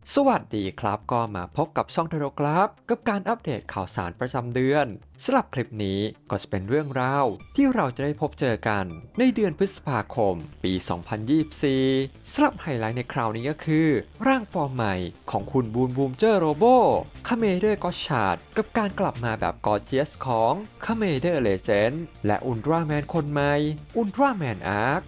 สวัสดีครับก็มาพบกับช่องทโรครับกับการอัปเดตข่าวสารประจำเดือนสำหรับคลิปนี้ก็จะเป็นเรื่องราวที่เราจะได้พบเจอกันในเดือนพฤษภาคมปี 2024 สำหรับไฮไลท์ในคราวนี้ก็คือร่างฟอร์มใหม่ของคุณบูมเจอร์โรโบคาเมเดอร์ก็ชาร์ดกับการกลับมาแบบกอร์เจียสของคาเมเดอร์เลเจนด์และอุลตร้าแมนคนใหม่อุลตร้าแมนอาร์ค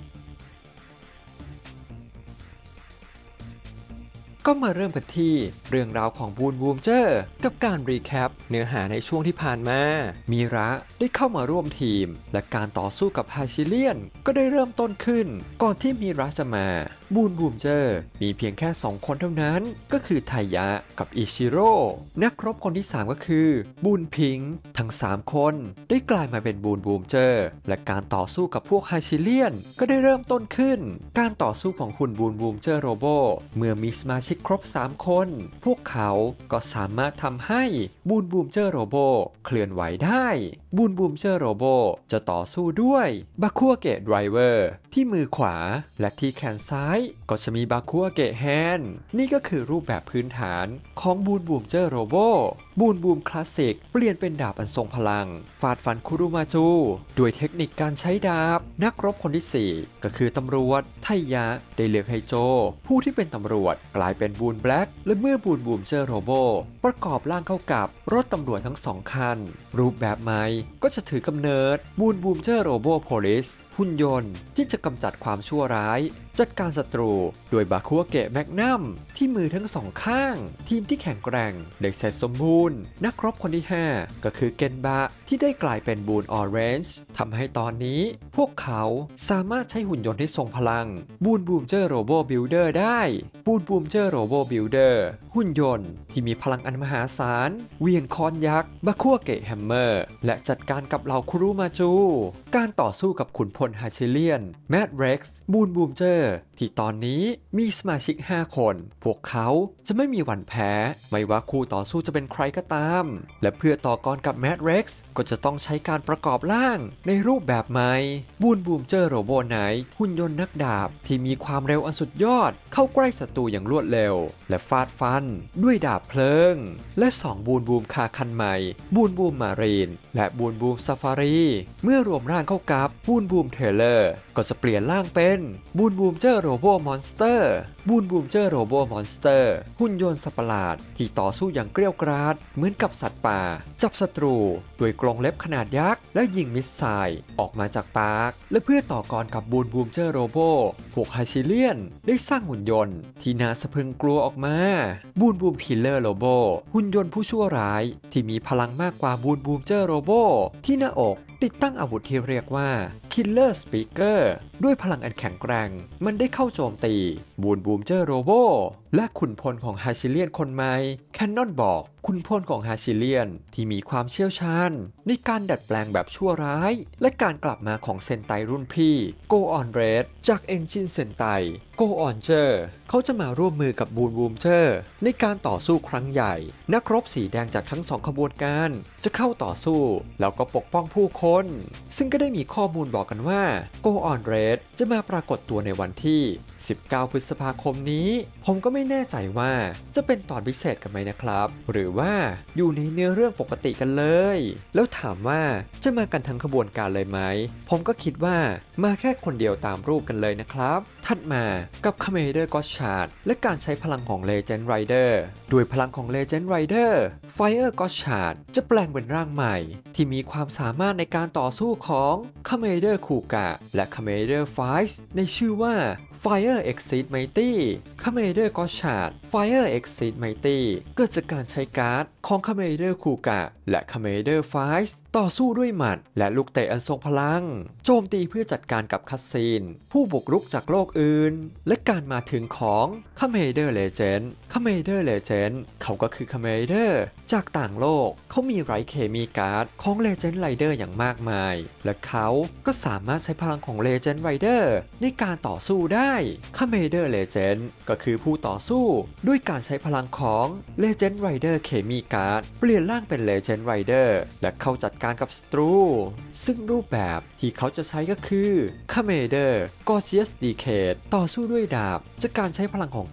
ก็มาเริ่มกันที่เรื่องราวของบูมเจอร์กับการรีแคปเนื้อหาในช่วงที่ผ่านมามีระได้เข้ามาร่วมทีมและการต่อสู้กับฮาชิเลียนก็ได้เริ่มต้นขึ้นก่อนที่มีระจะมาบูมเจอร์มีเพียงแค่2คนเท่านั้นก็คือไทยะกับอิชิโร่นักรบคนที่3ก็คือบูนพิงทั้ง3คนได้กลายมาเป็นบูมเจอร์และการต่อสู้กับพวกฮาชิเลียนก็ได้เริ่มต้นขึ้นการต่อสู้ของคุณบูมเจอร์โรโบเมื่อมีสมาชิกครบ3คนพวกเขาก็สามารถทำให้บูมเจอร์โรโบเคลื่อนไหวได้บูมเจอร์โรโบจะต่อสู้ด้วยบาคุอาเกะไดรเวอร์ที่มือขวาและที่แขนซ้ายก็จะมีบาคุอาเกะแฮนด์นี่ก็คือรูปแบบพื้นฐานของบูมเจอร์โรโบบูมคลาสสิกเปลี่ยนเป็นดาบอันทรงพลังฟาดฟันคุรุมาจูด้วยเทคนิคการใช้ดาบนักรบคนที่4ก็คือตำรวจไทยะได้เลือกให้โจผู้ที่เป็นตำรวจกลายเป็นบูนแบล็กและเมื่อบูมเจอร์โรโบประกอบร่างเข้ากับรถตำรวจทั้ง2คันรูปแบบใหม่ก็จะถือกำเนิดบูมเจอร์โรโบโพลิสหุ่นยนต์ที่จะกำจัดความชั่วร้ายจัดการศัตรูโดยบาคุอาเกะแมกนัมที่มือทั้งสองข้างทีมที่แข็งแกร่งเด็กเสร็จสมบูรณ์นักรบคนที่5ก็คือเกนบะที่ได้กลายเป็นบูนออเรนจ์ทำให้ตอนนี้พวกเขาสามารถใช้หุ่นยนต์ที่ทรงพลังบูมเจอร์โรโบบิลเดอร์ได้บูมเจอร์โรโบบิลเดอร์หุ่นยนต์ที่มีพลังอันมหาศาลเวียงค้อนยักษ์บาคุอาเกะแฮมเมอร์และจัดการกับเหล่าคุรุมาจูการต่อสู้กับขุนพลฮาชิเลียนแมดเร็กซ์บูมเจอร์ที่ตอนนี้มีสมาชิก5คนพวกเขาจะไม่มีวันแพ้ไม่ว่าคู่ต่อสู้จะเป็นใครก็ตามและเพื่อต่อกรกับแมดเร็กซ์ก็จะต้องใช้การประกอบร่างในรูปแบบใหม่บูมเจอร์โรโบไนท์หุ่นยนต์นักดาบที่มีความเร็วอันสุดยอดเข้าใกล้ศัตรูอย่างรวดเร็วและฟาดฟันด้วยดาบเพลิงและ2บูมคาคันใหม่บูมมารีนและบูมซาฟารีเมื่อรวมร่างเข้ากับบูมเทเลอร์ก็จะเปลี่ยนร่างเป็นบูมเจอร์โรโบมอนสเตอร์บูมเจอร์โรโบมอนสเตอร์หุ่นยนต์สัตว์ประหลาดที่ต่อสู้อย่างเกรี้ยวกราดเหมือนกับสัตว์ป่าจับศัตรูด้วยกรงเล็บขนาดยักษ์และยิงมิสไซล์ออกมาจากปากและเพื่อต่อกรกับบูมเจอร์โรโบพวกฮาชิเลียนได้สร้างหุ่นยนต์ที่น่าสะพรึงกลัวออกมาบูมคิลเลอร์โรโบหุ่นยนต์ผู้ชั่วร้ายที่มีพลังมากกว่าบูมเจอร์โรโบที่หน้าอกติดตั้งอาวุธที่เรียกว่า Killer Speaker ด้วยพลังอันแข็งแกร่งมันได้เข้าโจมตีบูมเจอร์โรโบและขุนพลของฮาชิเลียนคนใหม่แคนนอนบอกขุนพลของฮาชิเลียนที่มีความเชี่ยวชาญในการดัดแปลงแบบชั่วร้ายและการกลับมาของเซนไตรุ่นพี่โกออนเรดจากเอนจินเซนไตโกออนเจอร์เขาจะมาร่วมมือกับบูมเจอร์ในการต่อสู้ครั้งใหญ่นักรบสีแดงจากทั้ง2ขบวนการจะเข้าต่อสู้แล้วก็ปกป้องผู้คนซึ่งก็ได้มีข้อมูลบอกกันว่าโกออนเรดจะมาปรากฏตัวในวันที่19 พฤษภาคมนี้ผมก็ไม่แน่ใจว่าจะเป็นตอนพิเศษกันไหมนะครับหรือว่าอยู่ในเนื้อเรื่องปกติกันเลยแล้วถามว่าจะมากันทั้งขบวนการเลยไหมผมก็คิดว่ามาแค่คนเดียวตามรูปกันเลยนะครับถัดมากับคาเมเดอร์ก็ชาร์ดและการใช้พลังของเลเจนด์ไรเดอร์ด้วยพลังของเลเจนด์ไรเดอร์ไฟเออร์ก็ชาร์ดจะแปลงเป็นร่างใหม่ที่มีความสามารถในการต่อสู้ของคาเมเดอร์คูกะและคาเมเดอร์ไฟส์ในชื่อว่า Fire Exceed Mighty คาเมเดอร์ก็ชาร์ด Fire Exceed Mighty เกิดจากการใช้การ์ดของคาเมเดอร์คูกะและคาเมเดอร์ไฟส์ต่อสู้ด้วยหมัดและลูกเตะอันทรงพลังโจมตีเพื่อจัดการกับคัสซีนผู้บุกรุกจากโลกอื่นและการมาถึงของคาเมเดอร์เลเจนด์เขาก็คือคาเมเดอร์จากต่างโลกเขามีไรเคมีการ์ดของเลเจนด์ไรเดอร์อย่างมากมายและเขาก็สามารถใช้พลังของเลเจนด์ไรเดอร์ในการต่อสู้ได้คาเมเดอร์เลเจนด์ก็คือผู้ต่อสู้ด้วยการใช้พลังของเลเจนด์ไรเดอร์เคมีการ์ดเปลี่ยนร่างเป็นเลเจนด์ไรเดอร์และเข้าจัดการกับศัตรูซึ่งรูปแบบที่เขาจะใช้ก็คือคาเมเดอร์กอร์เจียสดีเคทต่อสู้ด้วยดาบจากการใช้พลังของการ์ด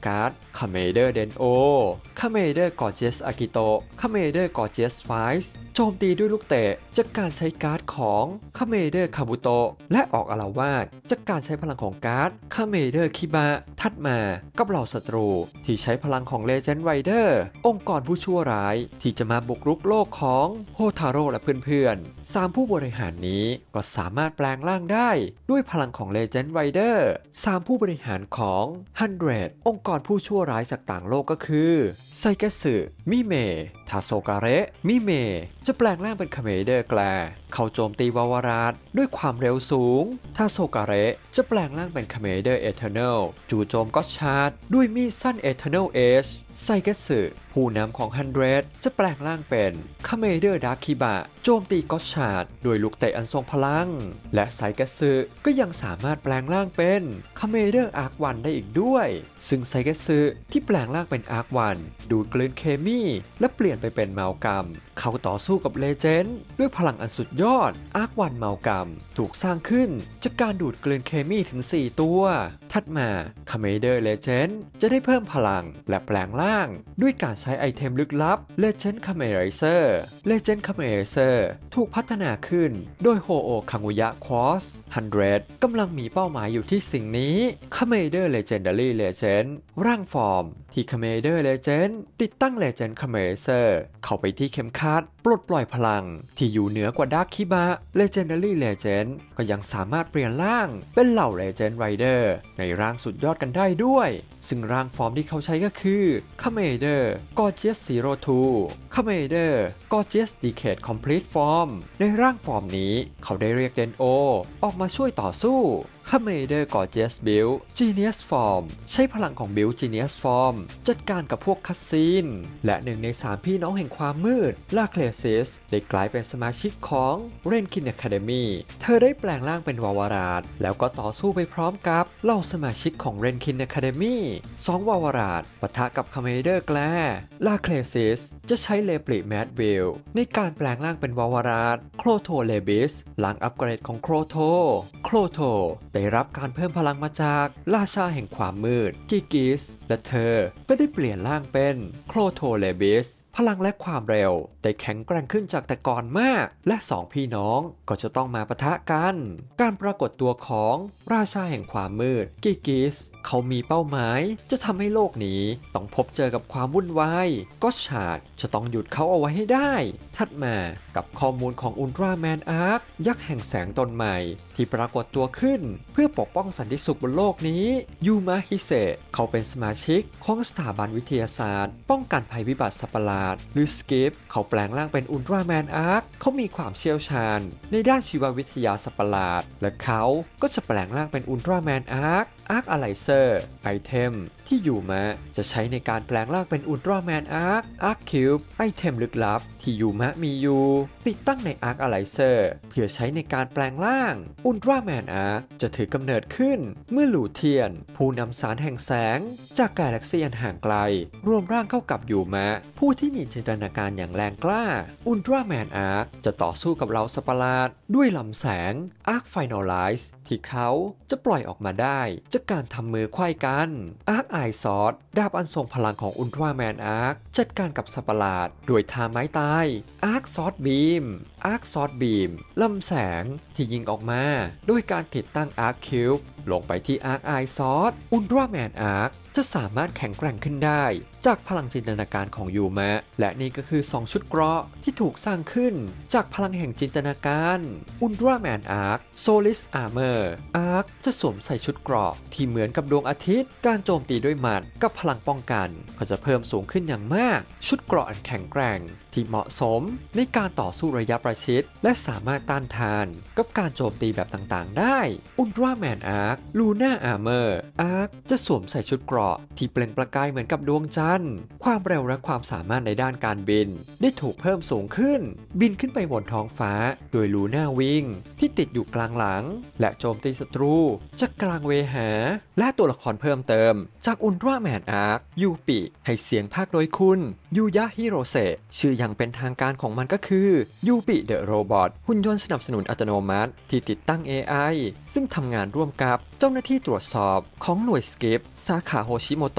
คาเมเดอร์เดนโอคาเมเดอร์กอร์เจสอากิโตคาเมเดอร์กอร์เจสไฟส์โจมตีด้วยลูกเตะจากการใช้การ์ดของคาเมเดอร์คาบุโตะและออกอาละวาดจากการใช้พลังของการ์ดคาเมเดอร์คิบะถัดมากับเหล่าศัตรูที่ใช้พลังของเลเจนด์ไรเดอร์องค์กรผู้ชั่วร้ายที่จะมาบุกรุกโลกของโฮทาโร่และเพื่อนๆ3ผู้บริหารนี้ก็สามารถแปลงร่างได้ด้วยพลังของเลเจนด์ไรเดอร์3ผู้บริหารของ100องค์กรผู้ชั่วร้ายจากต่างโลกก็คือไซเกสึมิเมะทาโซกาเระมิเมะจะแปลงร่างเป็นคาเมเดอร์แกลเข้าโจมตีวาวาราดด้วยความเร็วสูงทาโซกาเระจะแปลงร่างเป็นคาเมเดอร์เอเทอร์เนลจู่โจมก็ชาร์ดด้วยมีดสั้นเอเทอร์เนลเอชไซเกสึผู้นำของ100จะแปลงร่างเป็นคาเมเดอร์ดาร์คิบะโจมตีก็ชาร์ดด้วยลูกเตะอันทรงพลังและไซเกสึก็ยังสามารถแปลงร่างเป็นคาเมเดอร์อาร์ควันได้อีกด้วยซึ่งไซเกสึที่แปลงร่างเป็นอาร์ควันดูดกลืนเคมีและเปลี่ยนไปเป็นเมากัมเขาต่อสู้กับเลเจนด์ด้วยพลังอันสุดยอดอาร์ควันเมากัมถูกสร้างขึ้นจากการดูดกลืนเคมีถึง4ตัวถัดมาคาเมเดอร์เลเจนด์จะได้เพิ่มพลังและแปลงร่างด้วยการใช้ไอเทมลึกลับ Legend Cameraser Legend Cameraser ถูกพัฒนาขึ้นโดยโฮโอคังุยะควอส100กำลังมีเป้าหมายอยู่ที่สิ่งนี้ Commander Legendary Legend ร่างฟอร์มที่ Commander Legend ติดตั้ง Legend Cameraser เข้าไปที่เข็มขัดปลดปล่อยพลังที่อยู่เหนือกว่าดาร์คคิบะ Legendary Legend ก็ยังสามารถเปลี่ยนร่างเป็นเหล่า Legend Rider ในร่างสุดยอดกันได้ด้วยซึ่งร่างฟอร์มที่เขาใช้ก็คือ Commander Gorgeous Zero 2 Commander Gorgeous Decade Complete Form ในร่างฟอร์มนี้เขาได้เรียกเดนโอออกมาช่วยต่อสู้ Commander Gorgeous Build Genius Form ใช้พลังของ Build Genius Form จัดการกับพวกคัสซีนและหนึ่งใน3พี่น้องแห่งความมืดลาเคลซิสได้กลายเป็นสมาชิกของเรนคินอะคาเดมีเธอได้แปลงร่างเป็นวาวาราดแล้วก็ต่อสู้ไปพร้อมกับเหล่าสมาชิกของเรนคินอะคาเดมี2วาวาราดปะทะกับคาเมเดอร์แกลลาเคลซิสจะใช้เลปริแมดวิลในการแปลงร่างเป็นวาวาราดโครโทเลบิสหลังอัปเกรดของโครโทได้รับการเพิ่มพลังมาจากราชาแห่งความมืดกิกิสและเธอก็ได้เปลี่ยนร่างเป็นโครโทเลบิสพลังและความเร็วได้แข็งแกร่งขึ้นจากแต่ก่อนมากและ2พี่น้องก็จะต้องมาปะทะกันการปรากฏตัวของราชาแห่งความมืดกิกิสเขามีเป้าหมายจะทำให้โลกนี้ต้องพบเจอกับความวุ่นวายก็ชาร์ดจะต้องหยุดเขาเอาไว้ให้ได้ถัดมากับข้อมูลของอุลตร้าแมนอาร์คยักษ์แห่งแสงตนใหม่ที่ปรากฏตัวขึ้นเพื่อปกป้องสันติสุขบนโลกนี้ยูมะฮิเซะเขาเป็นสมาชิกของสถาบันวิทยาศาสตร์ป้องกันภัยพิบัติสัตว์ประหลาดหรือสกิปเขาแปลงร่างเป็นอุลตร้าแมนอาร์คเขามีความเชี่ยวชาญในด้านชีววิทยาสัตว์ประหลาดและเขาก็จะแปลงร่างเป็นอุลตร้าแมนอาร์คอะไรเซอร์ไอเทมที่ยูมะจะใช้ในการแปลงร่างเป็นอุลตร้าแมนอาร์คคิวบ์ไอเทมลึกลับที่ยูมะมีอยู่ติดตั้งในอาร์คอะไรเซอร์เพื่อใช้ในการแปลงร่างอุลตร้าแมนอาร์คจะถือกำเนิดขึ้นเมื่อหลู่เทียนผู้นำสารแห่งแสงจากกาแล็กซีอันห่างไกลรวมร่างเข้ากับยูมะผู้ที่มีจินตนาการอย่างแรงกล้าอุลตร้าแมนอาร์คจะต่อสู้กับเหล่าสัตว์ประหลาดด้วยลำแสงอาร์คไฟนอลไลซ์ที่เขาจะปล่อยออกมาได้จากการทำมือไขว้กันอาร์คไอซอร์ดาบอันทรงพลังของอุลตร้าแมนอาร์คจัดการกับสัตว์ประหลาดด้วยท่าไม้ตายอาร์คซอร์ดบีมลำแสงที่ยิงออกมาด้วยการติดตั้งอาร์คคิวบ์ลงไปที่อาร์คไอซอร์ดอุลตร้าแมนอาร์คจะสามารถแข็งแกร่งขึ้นได้จากพลังจินตนาการของยูมะและนี่ก็คือ2ชุดเกราะที่ถูกสร้างขึ้นจากพลังแห่งจินตนาการอุลตร้าแมนอาร์คโซลิสอาร์เมอร์อาร์คจะสวมใส่ชุดเกราะที่เหมือนกับดวงอาทิตย์การโจมตีด้วยหมัดกับพลังป้องกันก็จะเพิ่มสูงขึ้นอย่างมากชุดเกราะอันแข็งแกร่งที่เหมาะสมในการต่อสู้ระยะประชิดและสามารถต้านทานกับการโจมตีแบบต่างๆได้อุลตร้าแมนอาร์คลูน่าอาร์เมอร์อาร์คจะสวมใส่ชุดเกราะที่เปล่งประกายเหมือนกับดวงจันทร์ความเร็วและความสามารถในด้านการบินได้ถูกเพิ่มสูงขึ้นบินขึ้นไปบนท้องฟ้าโดยลูน่าวิงที่ติดอยู่กลางหลังและโจมตีศัตรูจากกลางเวหาและตัวละครเพิ่มเติมจากอุลตร้าแมนอาร์คยูปิให้เสียงภาคโดยคุณยูยะฮิโรเซะชื่ออย่างเป็นทางการของมันก็คือยูปิเดอะโรบอทหุ่นยนต์สนับสนุนอัตโนมัติที่ติดตั้ง AI ซึ่งทำงานร่วมกับเจ้าหน้าที่ตรวจสอบของหน่วยสกิปสาขาโฮชิโมโตะ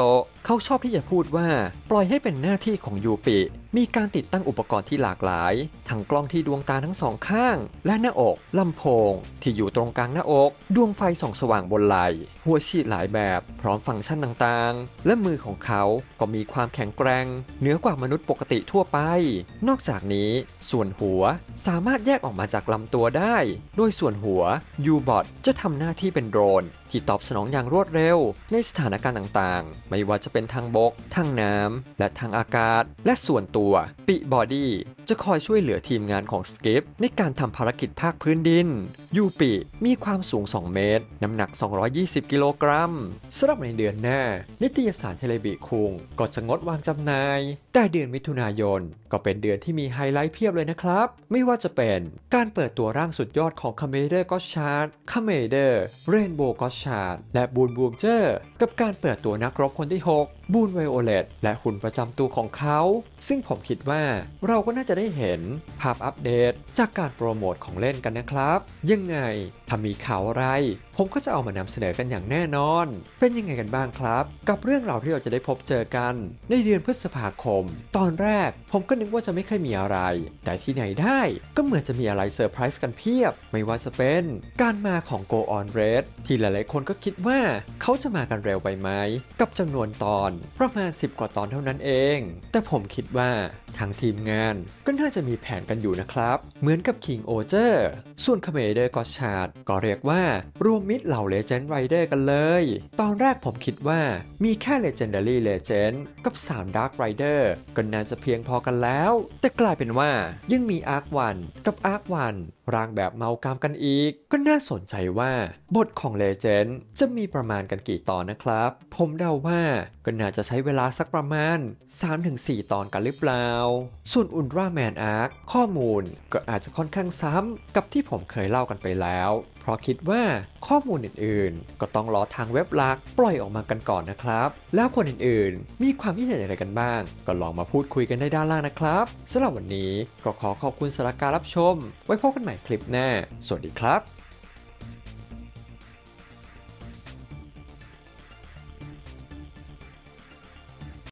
เขาชอบที่จะพูดว่าปล่อยให้เป็นหน้าที่ของยูปิมีการติดตั้งอุปกรณ์ที่หลากหลายทั้งกล้องที่ดวงตาทั้งสองข้างและหน้าอกลำโพงที่อยู่ตรงกลางหน้าอกดวงไฟส่องสว่างบนไหล่หัวฉีดหลายแบบพร้อมฟังก์ชันต่างๆและมือของเขาก็มีความแข็งแกร่งเหนือกว่ามนุษย์ปกติทั่วไปนอกจากนี้ส่วนหัวสามารถแยกออกมาจากลำตัวได้โดยส่วนหัว U-Bot จะทำหน้าที่เป็นโดรนที่ตอบสนองอย่างรวดเร็วในสถานการณ์ต่างๆไม่ว่าจะเป็นทางบกทางน้ำและทางอากาศและส่วนตัวปิบอดี้จะคอยช่วยเหลือทีมงานของสกิปในการทำภารกิจภาคพื้นดินยูปิมีความสูง2เมตรน้ำหนัก220กิโลกรัมสำหรับในเดือนหน้านิตยสารเทเลบิคุงก็จะงดวางจำหน่ายแต่เดือนมิถุนายนก็เป็นเดือนที่มีไฮไลท์เพียบเลยนะครับไม่ว่าจะเป็นการเปิดตัวร่างสุดยอดของคาเมเดอร์ก็ชาร์ดคาเมเดอร์เรนโบว์ก็ชาร์ดและบูนบูมเจอร์กับการเปิดตัวนักรบคนที่6บูนไวโอเลตและหุ่นประจำตัวของเขาซึ่งผมคิดว่าเราก็น่าจะได้เห็นภาพอัปเดตจากการโปรโมทของเล่นกันนะครับยังไงถ้ามีข่าวอะไรผมก็จะเอามานำเสนอกันอย่างแน่นอนเป็นยังไงกันบ้างครับกับเรื่องราวที่เราจะได้พบเจอกันในเดือนพฤษภาคมตอนแรกผมก็นึกว่าจะไม่เคยมีอะไรแต่ที่ไหนได้ก็เหมือนจะมีอะไรเซอร์ไพรส์กันเพียบไม่ว่าจะเป็นการมาของ Go On Red ที่หลายๆคนก็คิดว่าเขาจะมากันเร็วไปไหมกับจำนวนตอนประมาณ10กว่าตอนเท่านั้นเองแต่ผมคิดว่าทางทีมงานก็น่าจะมีแผนกันอยู่นะครับเหมือนกับ King Oger ส่วน Commander Godchard ก็เรียกว่ารวมมิตรเหล่า Legend Rider กันเลยตอนแรกผมคิดว่ามีแค่ Legendary Legend กับ3 Dark Rider ก็น่าจะเพียงพอกันแล้วแต่กลายเป็นว่ายังมี Arc 1กับ Arc 1ร่างแบบเมากามกันอีกก็น่าสนใจว่าบทของ Legend จะมีประมาณกันกี่ตอนนะครับผมเดาว่าก็น่าจะใช้เวลาสักประมาณ 3-4 ตอนกันหรือเปล่าส่วน Ultraman Arc ข้อมูลก็อาจจะค่อนข้างซ้ำกับที่ผมเคยเล่ากันไปแล้วเพราะคิดว่าข้อมูลอื่นๆก็ต้องรอทางเว็บหลักปล่อยออกมากันก่อนนะครับแล้วคนอื่นๆมีความคิดเห็นอะไรกันบ้างก็ลองมาพูดคุยกันได้ด้านล่างนะครับสำหรับวันนี้ก็ขอขอบคุณสำหรับการรับชมไว้พบกันใหม่คลิปหน้าสวัสดีครับ